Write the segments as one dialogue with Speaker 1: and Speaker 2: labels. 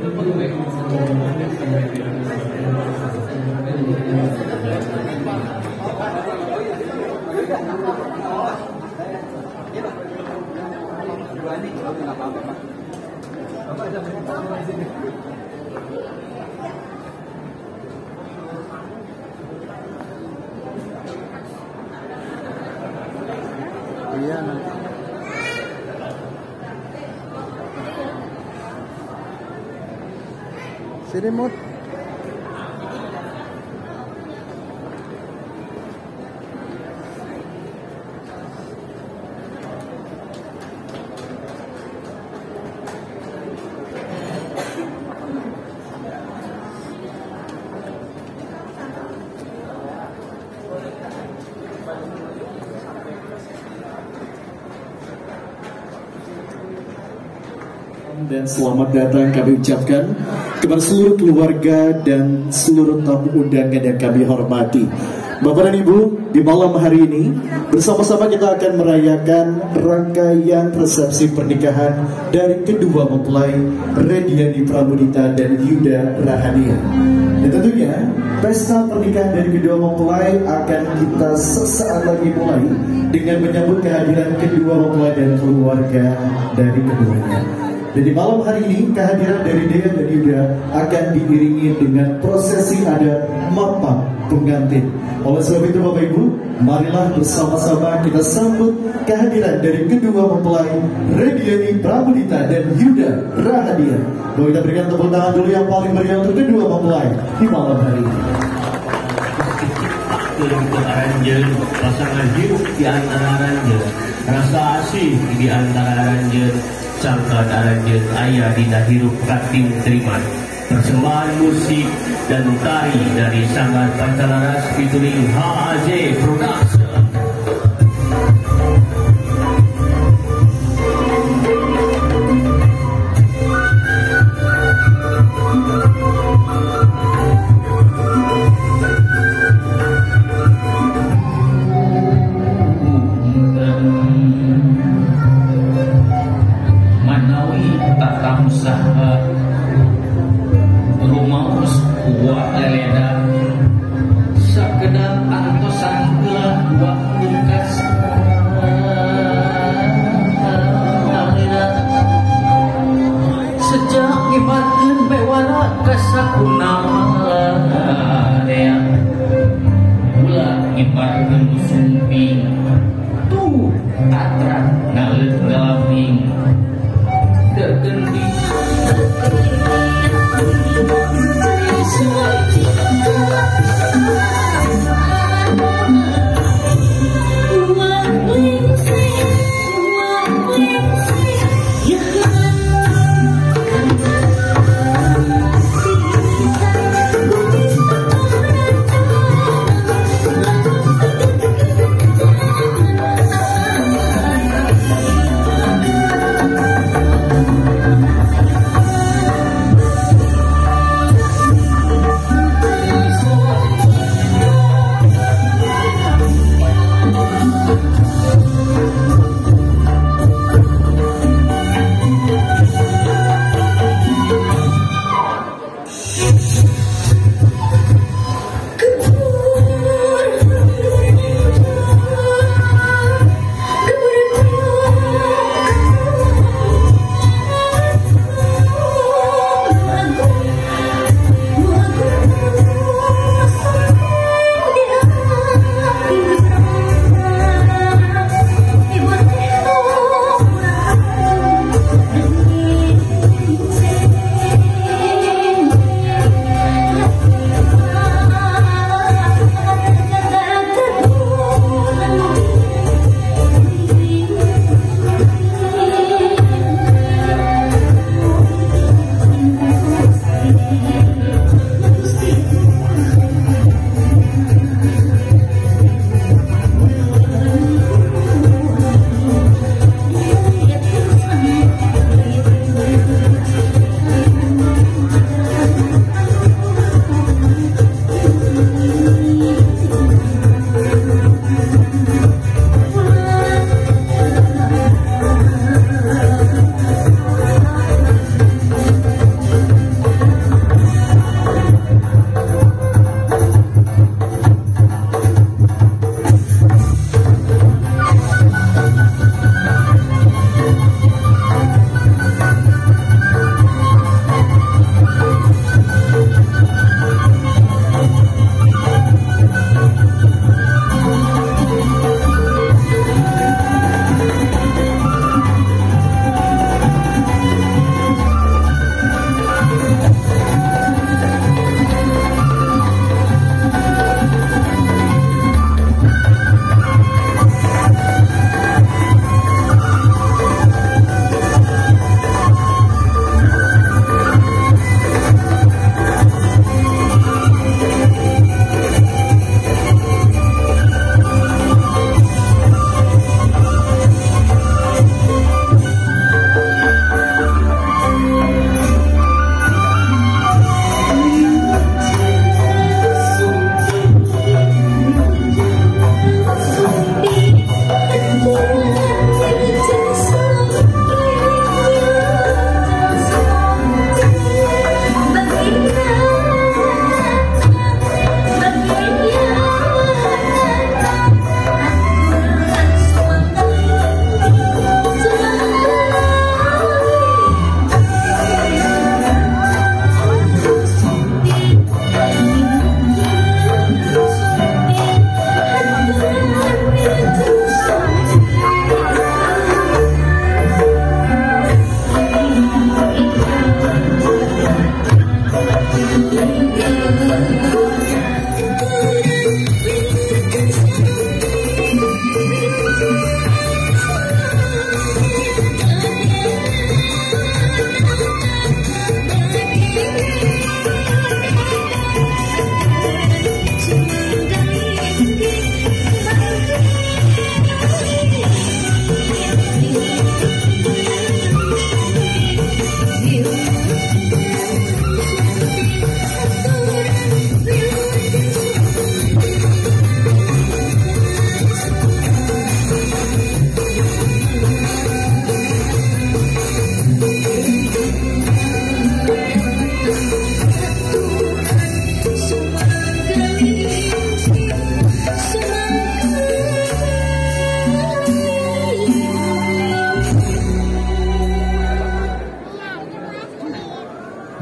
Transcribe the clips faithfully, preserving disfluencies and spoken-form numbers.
Speaker 1: Iya. Sini Mut.
Speaker 2: Dan selamat datang kami ucapkan kepada seluruh keluarga dan seluruh tamu undangan yang kami hormati. Bapak dan Ibu, di malam hari ini bersama-sama kita akan merayakan rangkaian resepsi pernikahan dari kedua mempelai Rediani Pramudita dan Yuda Rahadian. Dan tentunya pesta pernikahan dari kedua mempelai akan kita sesaat lagi mulai dengan menyambut kehadiran kedua mempelai dan keluarga dari keduanya. Dan di malam hari ini kehadiran dari Dea dan Yuda akan diiringi dengan prosesi adat mapang pengantin. Oleh sebab itu Bapak Ibu, marilah bersama-sama kita sambut kehadiran dari kedua mempelai Rediani Pramudita dan Yuda Rahadian. Boleh kita berikan tepuk tangan dulu yang paling meriah untuk kedua mempelai di malam hari ini.
Speaker 3: Ranjen, pasangan hidup di antara ranjen, rasa asih di antara ranjen, sangka ranjen ayah di hirup kating terima. Persembahan musik dan tari dari Sanggar Pancalaras featuring H A J Production.
Speaker 4: Thank you.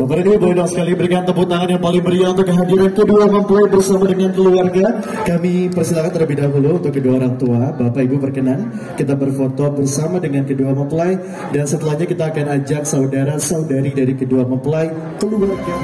Speaker 2: Bapak Ibu boleh dong sekali berikan tepuk tangan yang paling meriah untuk kehadiran kedua mempelai bersama dengan keluarga. Kami persilakan terlebih dahulu untuk kedua orang tua. Bapak Ibu berkenan kita berfoto bersama dengan kedua mempelai, dan setelahnya kita akan ajak saudara-saudari dari kedua mempelai keluarga.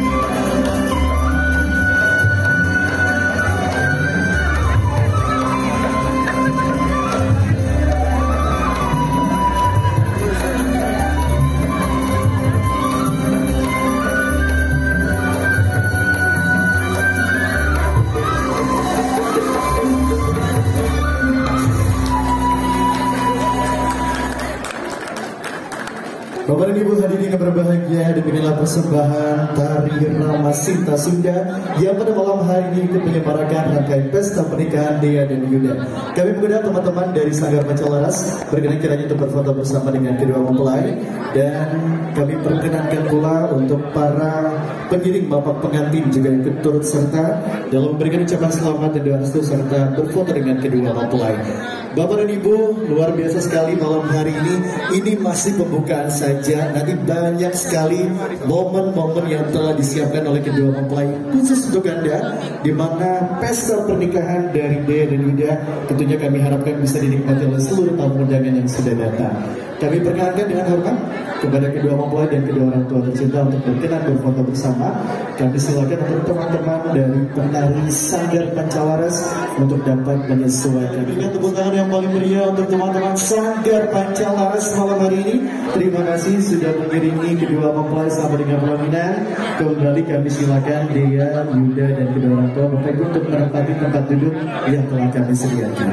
Speaker 2: Bapak dan Ibu hadirin yang berbahagia, demikianlah persembahan tari Rama Sinta Sunda yang pada malam hari ini ikut menyemarakan rangkaian pesta pernikahan Dea dan Yuda. Kami mengundang teman-teman dari Sanggar Pancalaras berkenan kiranya untuk berfoto bersama dengan kedua mempelai, dan kami perkenankan pula untuk para pengiring bapak pengantin juga ikut turut serta dalam memberikan ucapan selamat dan doa restu serta berfoto dengan kedua mempelai. Bapak dan Ibu, luar biasa sekali malam hari ini. Ini masih pembukaan saja. Nanti banyak sekali momen-momen yang telah disiapkan oleh kedua mempelai khusus untuk Anda, di mana pesta pernikahan dari Dea dan Yuda tentunya kami harapkan bisa dinikmati oleh seluruh tamu undangan yang sudah datang. Kami perkenankan dengan hormat kepada kedua mempelai dan kedua orang tua tercinta untuk berkenan berfoto bersama. Kami silakan untuk teman-teman dari penari Sanggar Pancalaras untuk dapat menyesuaikan. Dengan tepuk tangan yang paling meriah untuk teman-teman Sanggar Pancalaras malam hari ini. Terima kasih sudah mengiringi kedua mempelai sampai dengan pelaminan. Kembali kami silakan Dea, Yuda dan kedua orang tua Bapak Ibu untuk menempati tempat duduk yang telah kami sediakan.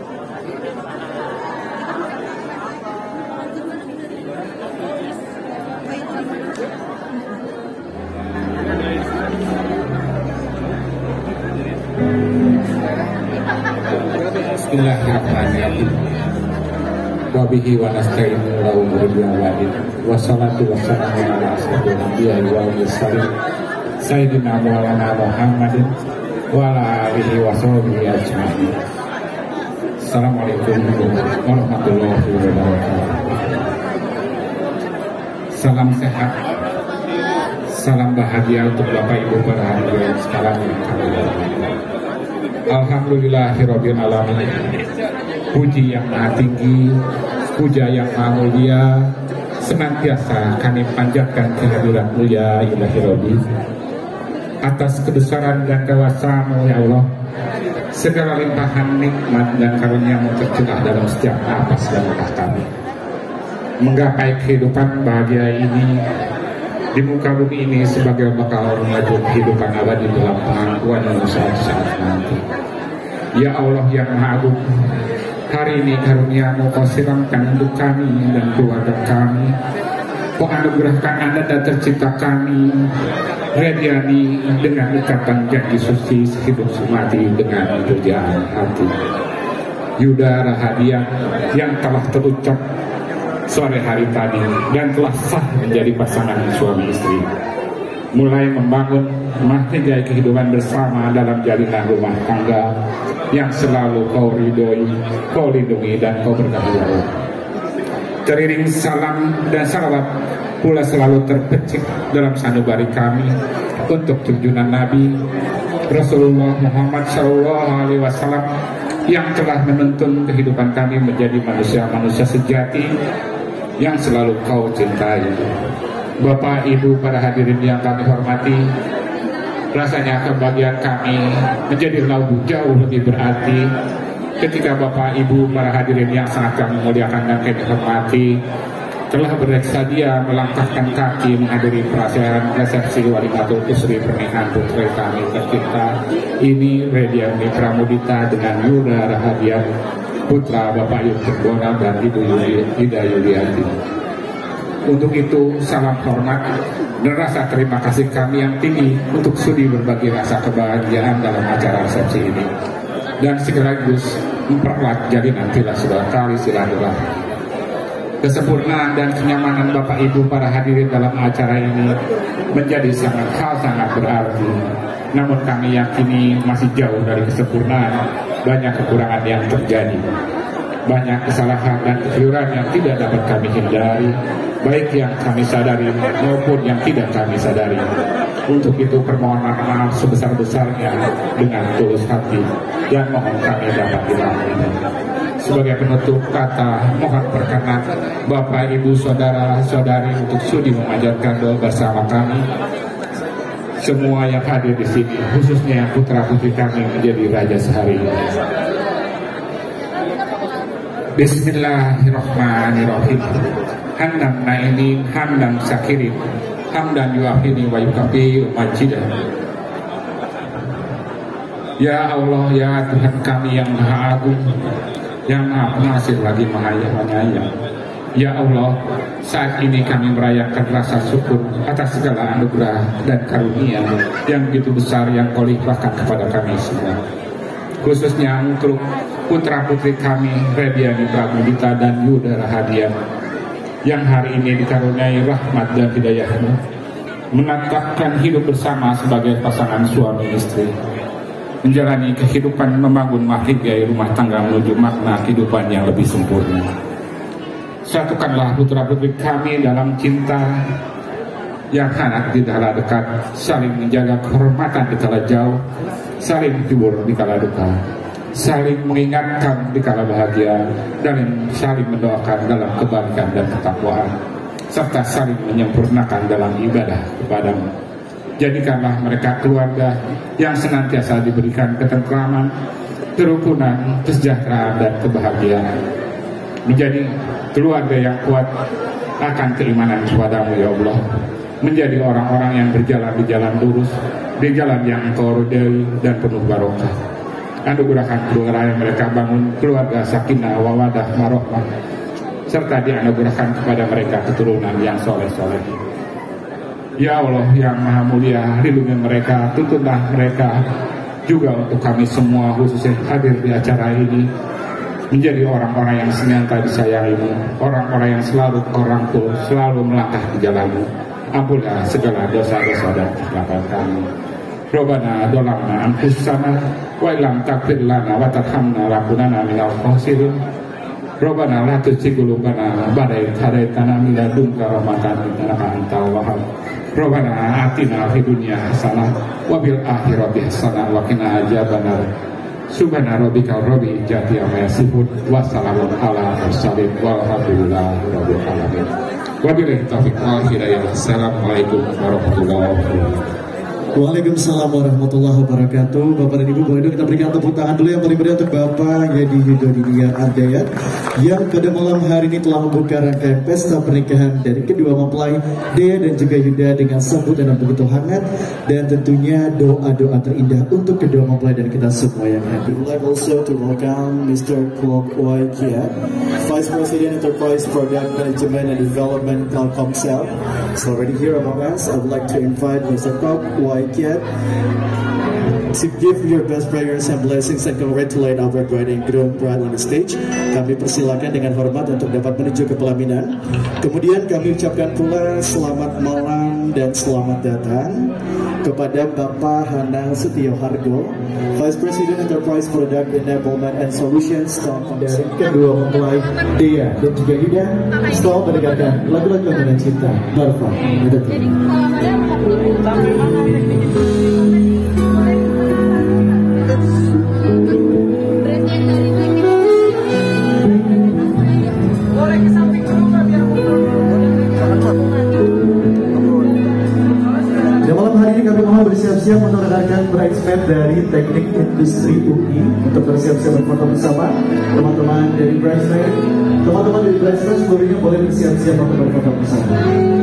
Speaker 4: Bismillahirrahmanirrahim. Wabihi wa nasta'inu wa umurul awalin. Wassalatu wassalamu ala asyrafil anbiya'i wal mursalin Sayyidina Maulana Muhammadin wa ala alihi wa sahbihi ajma'in. Assalamualaikum warahmatullahi wabarakatuh. Salam sehat, salam bahagia untuk Bapak Ibu para hadirin sekalian yang kami hormati. Alhamdulillahirabbil alamin. Puji yang maha tinggi, puja yang maha mulia senantiasa kami panjatkan kehadirat mulia Ilahi Rabbi. Atas kebesaran dan kuasa-Mu ya Allah, segala limpahan nikmat dan karunia-Mu tercurah dalam setiap napas dan langkah kami. Menggapai kehidupan bahagia ini di muka bumi ini sebagai bakal mengaju kehidupan abadi dalam pengakuan dan saat saat nanti. Ya Allah yang Maha Agung, hari ini karunia-Mu Kau siramkan untuk kami dan keluarga kami. Kau anugerahkan anak dan tercinta kami Rediani dengan ikatan janji suci sehidup semati dengan kerjaan hati. Yuda Rahadian yang telah terucap sore hari tadi dan telah sah menjadi pasangan suami istri, mulai membangun mahkota kehidupan bersama dalam jalinan rumah tangga yang selalu Kau ridhoi, Kau lindungi dan Kau berkahi. Teriring salam dan salawat pula selalu terpecik dalam sanubari kami untuk junjungan Nabi Rasulullah Muhammad Shallallahu Alaihi Wasallam yang telah menuntun kehidupan kami menjadi manusia-manusia sejati yang selalu Kau cintai. Bapak Ibu para hadirin yang kami hormati, rasanya kebahagiaan kami menjadi jauh lebih berarti ketika Bapak Ibu para hadirin yang sangat kami muliakan dan kami hormati telah bersedia melangkahkan kaki menghadiri perayaan resepsi walimatul usri pernikahan putri kami tercinta ini, Rediani Pramudita dengan Yuda Rahadian putra Bapak Yusuf Bona dan Ibu Ida Yuliati. Untuk itu salam hormat dan rasa terima kasih kami yang tinggi untuk sudi berbagi rasa kebahagiaan dalam acara resepsi ini, dan sekaligus mempererat jalinan silaturahmi silaturahmi. Kesempurnaan dan kenyamanan Bapak Ibu para hadirin dalam acara ini menjadi sangat hal sangat berarti. Namun kami yakini masih jauh dari kesempurnaan, banyak kekurangan yang terjadi, banyak kesalahan dan kekeliruan yang tidak dapat kami hindari. baik yang kami sadari maupun yang tidak kami sadari. Untuk itu permohonan maaf sebesar-besarnya dengan tulus hati dan mohon kami dapat dimaklumi. Sebagai penutup kata, mohon perkenan Bapak, Ibu, Saudara, Saudari untuk sudi memanjatkan doa bersama kami. Semua yang hadir di sini, khususnya yang putra putri kami menjadi raja sehari ini. Bismillahirrahmanirrahim. Hamdan na'imin, hamdan syakirin, hamdan yuafini wa yukafi majidah. Ya Allah, ya Tuhan kami yang maha agung, yang maha pengasih lagi maha penyayang. Ya Allah, saat ini kami merayakan rasa syukur atas segala anugerah dan karunia yang begitu besar yang Kau limpahkan kepada kami semua. Khususnya untuk putra putri kami Rediani Pramudita dan Yuda Rahadian yang hari ini dikaruniai rahmat dan hidayah-Mu, menetapkan hidup bersama sebagai pasangan suami istri, menjalani kehidupan membangun mahligai rumah tangga menuju makna kehidupan yang lebih sempurna. Satukanlah putra putri kami dalam cinta yang hangat di kala dekat, saling menjaga kehormatan di kala jauh, saling hibur di kala duka, saling mengingatkan di kala bahagia, dan saling mendoakan dalam kebaikan dan ketakwaan, serta saling menyempurnakan dalam ibadah kepadamu. Jadikanlah mereka keluarga yang senantiasa diberikan ketentraman, kerukunan, kesejahteraan, dan kebahagiaan. Menjadi keluarga yang kuat akan keimanan kepadamu ya Allah. Menjadi orang-orang yang berjalan di jalan lurus, di jalan yang Engkau ridhai dan penuh barokah. Anugerahkan keluarga yang mereka bangun keluarga sakinah wawadah marohmah, serta dianugerahkan kepada mereka keturunan yang soleh-soleh. Ya Allah yang maha mulia, lindungi mereka, tuntunlah mereka juga untuk kami semua khususnya hadir di acara ini, menjadi orang-orang yang senantiasa disayangi-Mu, orang-orang yang selalu Kau rangkul, selalu melangkah di jalan-Mu. Ampunlah segala dosa-dosa dan kesalahan kami. Robbana dolamna anfusana wa illam taghfir lana wa tarhamna lakunanna minal khasirin. Robbana la tuzigh qulubana ba'da idh hadaytana min ladunka rahmatan innaka antal wahhab. Robbana atina fid dunya hasanah wa fil akhirati hasanah wa qina adzabannar. Subhana rabbika rabbil izzati amma yasifun wa salamun ala mursalin walhamdulillahi rabbil alamin. Wabillahi taufiq wal hidayah. Assalamualaikum warahmatullahi wabarakatuh.
Speaker 2: Waalaikumsalam warahmatullahi wabarakatuh. Bapak dan Ibu, boleh dong kita berikan tepuk tangan dulu yang paling meriah untuk Bapak Yedi Yudodinia Ardayat yang pada malam hari ini telah membuka rangkaian pesta pernikahan dari kedua mempelai Dea dan juga Yuda dengan sambutan yang begitu hangat dan tentunya doa-doa terindah untuk kedua mempelai dan kita semua yang hadir. We'd like also to welcome Mister Kwok Wai Kiat, Vice President Enterprise Product Management and Development Telkomsel. So already here among us, I would like to invite Mister Kwok Wai Kiat to give your best prayers and blessings and congratulate our bride and groom bride on the stage. Kami persilakan dengan hormat untuk dapat menuju ke pelaminan. Kemudian kami ucapkan pula selamat malam dan selamat datang kepada Bapak Hanang Setiohargo, Vice President Enterprise Product Enablement and Solutions dari kedua mempelai Dea dan juga Yuda. Setelah mendengarkan lagu-lagu dengan cinta, Barfa, bersiap-siap untuk mendengarkan bridesmaid dari Teknik Industri U I untuk bersiap-siap berfoto bersama teman-teman dari bridesmaid. Teman-teman dari bridesmaid seluruhnya boleh bersiap-siap untuk berfoto bersama.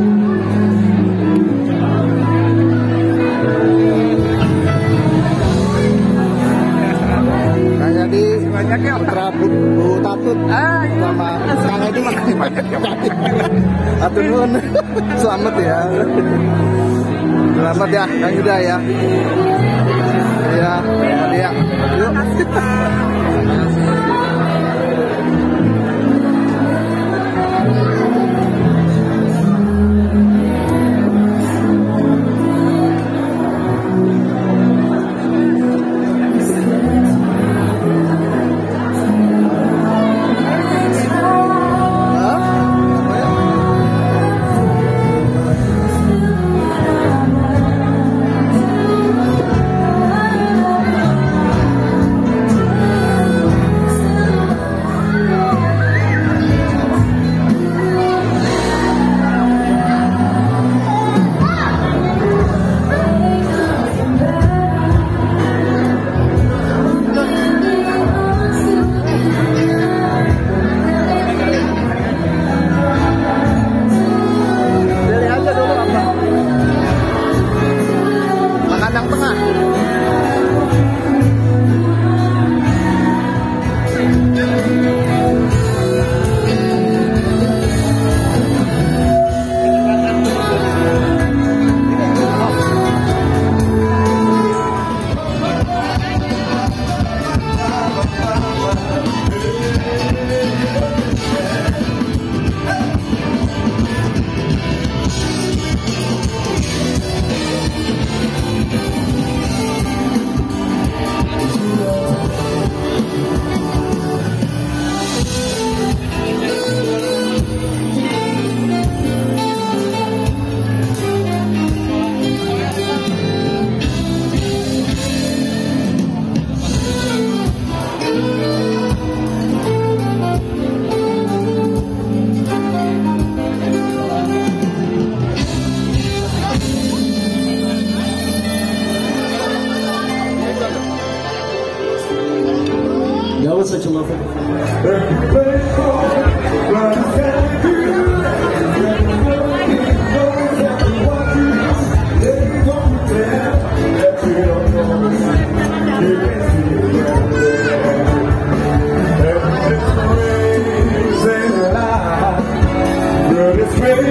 Speaker 1: Kang Edi, putra Bu Tatut sama Kang Edi masih banyak yang mati. Atur nuhun, selamat ya. Selamat ya, Kang Yuda ya. Ya, ya. Yuk.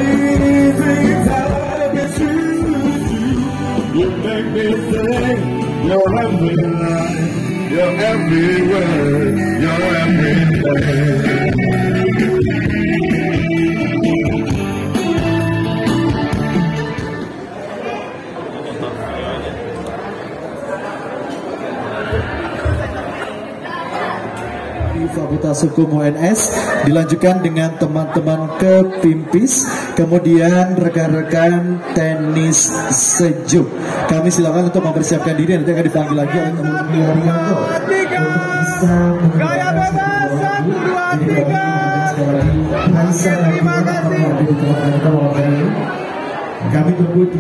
Speaker 5: Amazing time is true. You make me think you're everywhere, you're everywhere, you're everywhere.
Speaker 2: Fakultas Hukum U N S dilanjutkan dengan teman-teman ke Pimpis, kemudian rekan-rekan tenis sejuk. Kami silakan untuk mempersiapkan diri, nanti akan dipanggil lagi oleh teman-teman Haryanto untuk bisa
Speaker 5: Gaya bebas, satu, dua, tiga.
Speaker 2: Terima kasih. Kami tunggu di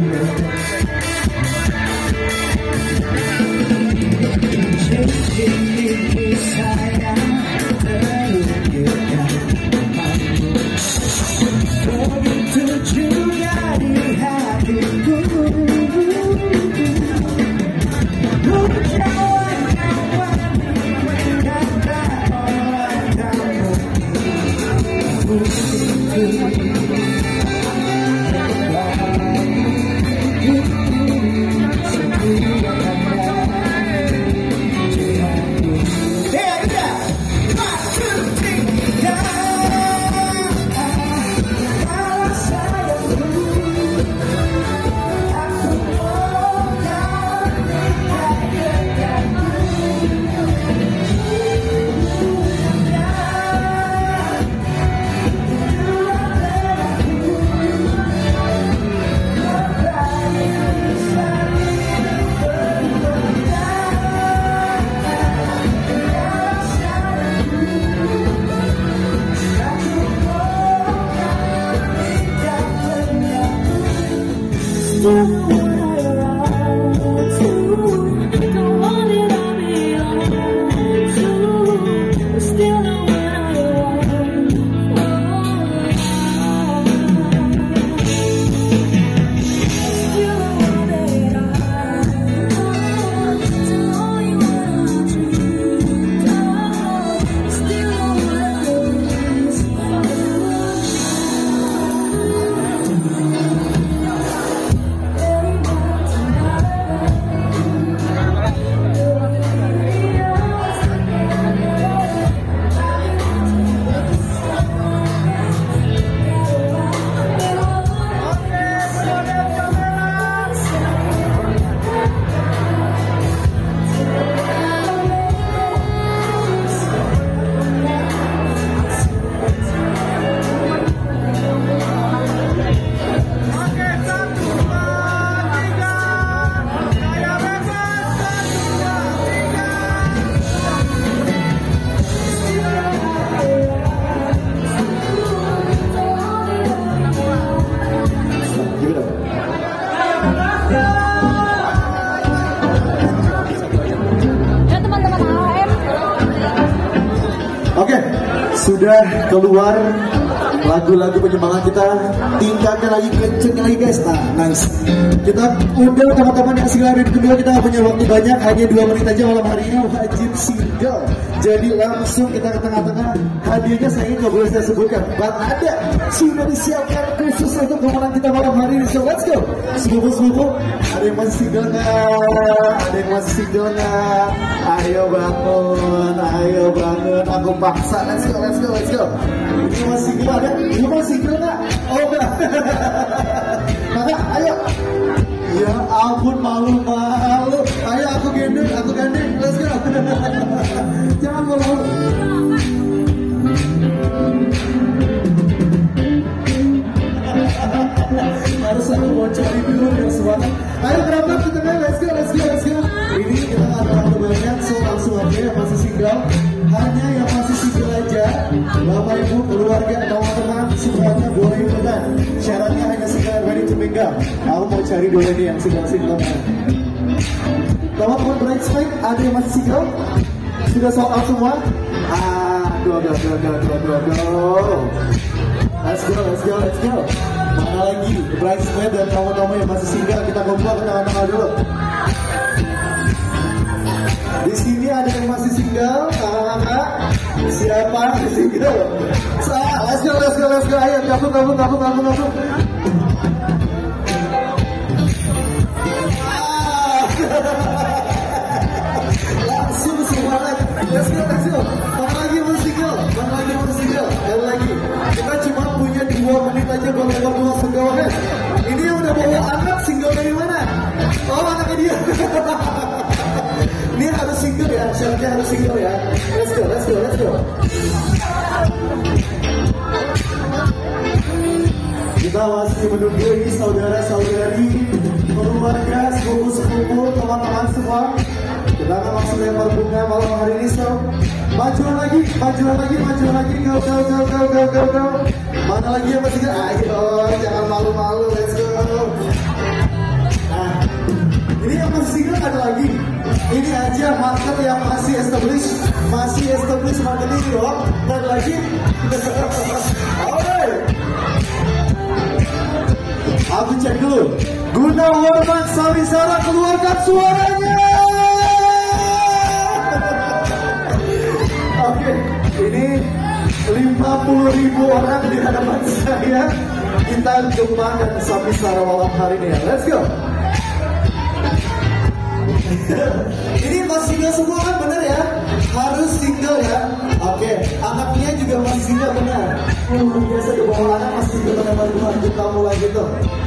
Speaker 2: sudah keluar lagu-lagu penyemangat kita, tingkatkan lagi, kencengkan lagi guys. Nah, nice. Kita undang teman-teman yang single hari kedua, kita gak punya waktu banyak, hanya dua menit aja malam hari ini, wajib single. Jadi langsung kita ke tengah-tengah. Hadiahnya saya nggak boleh saya sebutkan, but ada sudah disiapkan khusus untuk pemenang kita malam hari ini. So let's go. Sepupu-sepupu, ada yang masih single nggak? Ada yang masih single nggak? Ayo bangun, ayo bangun. Aku paksa. Let's go, let's go, let's go. Ini masih single ada? Ini masih single nggak? Oh enggak. Maka ayo. Ya ampun, malu-malu. Ayo aku gendeng, aku gandeng. Let's go. Jangan malu. Harus aku bocorin dulu biar semuanya. Ayo kerabat kita kan, let's go, let's go, let's go. Ini kita nggak terlalu banyak, so langsung aja yang masih single. Hanya yang masih single aja, bapak ibu, keluarga, teman-teman semuanya boleh ikutan. Syaratnya hanya single ready to mingle. Aku mau cari dulu nih yang single-single. Teman-teman bridesmaid, ada yang masih single? Sudah sold out semua? Ah, go, go, go, go, go, go, go. Let's go, let's go, let's go. Mana lagi bridesmaid dan kawan-kawan yang masih single, kita kumpul ke tengah-tengah dulu. Di sini ada yang masih single, kakak-kakak. Siapa yang single? So, let's go, let's go, let's go. Ayo, gabung, gabung, gabung, gabung, gabung. Langsung semangat. Let's go, let's go. Mana lagi mau single? Mana lagi mau single? Ada lagi. Kita cuma punya dua menit aja buat berdua single kan. Ini yang udah bawa anak, single dari mana? Oh, anaknya dia. Ini harus single ya, syaratnya harus single ya. Let's go, let's go, let's go. Kita masih menunggu ini saudara-saudari, keluarga, sepupu-sepupu, teman-teman semua. Kita akan langsung lempar bunga malam hari ini, so. Majuan lagi, majuan lagi, majuan lagi, go, go, go, go, go, go, go. Mana lagi yang masih single? Ayo, jangan malu-malu, let's go. Nah, ini yang masih single ada lagi. Ini aja market yang masih established, masih established market ini dong. Dan lagi, alright. Aku cek dulu. Gunawan Samisara, keluarkan suaranya. Oke, ini lima puluh ribu orang di hadapan saya. Kita kembangkan Samisara malam hari ini ya. Let's go. Ini masih single semua kan, bener ya? Harus single ya. Oke, anaknya juga masih single, benar. Uh, biasa di bawah anak masih single, teman-teman. Kita mulai gitu.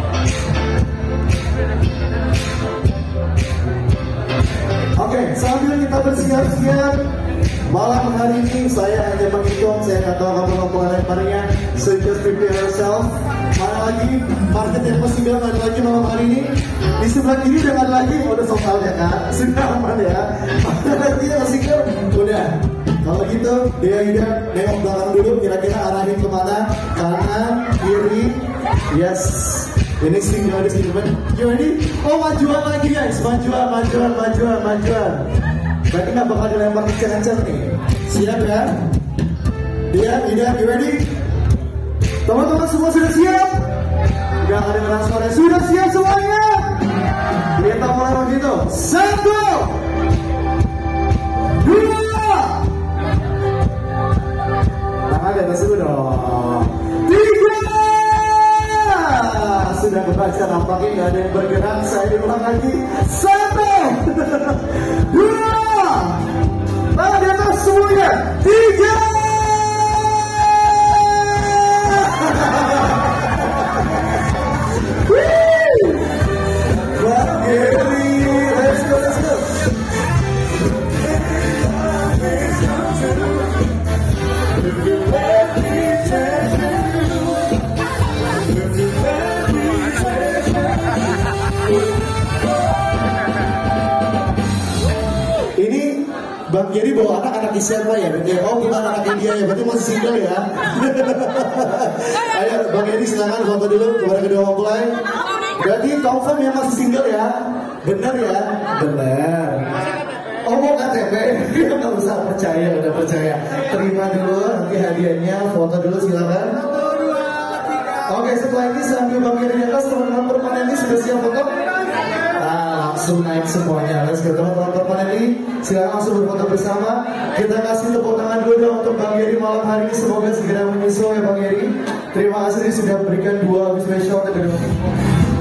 Speaker 2: Oke, sambil kita bersiap-siap malam hari ini, saya hanya menghitung, saya nggak tahu kamu mau lemparinya. So just prepare yourself. Mana lagi market yang masih single, ada lagi malam hari ini. Di sebelah kiri udah ada lagi, udah soalnya kan, sudah aman ya. Ada lagi yang masih single, udah. Kalau gitu, dia udah nengok belakang dulu, kira-kira arahin kemana? Kanan, kiri, yes. Ini single, ini single. You ready? Oh, majuan lagi guys, majuan, majuan, majuan, majuan. Berarti nggak bakal dilempar kencang-kencang nih. Siap ya? Dia, dia, you ready? Teman-teman semua sudah siap? Gak ada yang suara, sudah siap semuanya? Kita mulai begitu. Satu, dua, tangan di atas dulu dong. Tiga, sudah kebaca nampaknya nggak ada yang bergerak. Saya ulang lagi. Satu, dua, tangan di atas semuanya. Tiga. Let's go, let's go. Ini Bang Jerry bawa anak-anak siapa ya? Oh, bukan anak dia ya, berarti masih single ya. Ayo Bang Jerry silakan foto dulu kepada kedua mempelai. Berarti confirm yang masih single ya? Benar ya? Benar. Oh, mau K T P? Nggak usah percaya, udah percaya. Terima dulu nanti hadiahnya, foto dulu silakan. Oke, setelah ini sambil Bang Jerry di atas, teman-teman permanen sudah siap foto? Nah, langsung naik semuanya. Let's go, teman-teman permanen, silakan langsung berfoto bersama. Kita kasih tepuk tangan dulu dong untuk Bang Jerry malam hari ini. Semoga segera menyusul ya Bang Jerry. Terima kasih sudah memberikan dua lagu spesial ke kedua.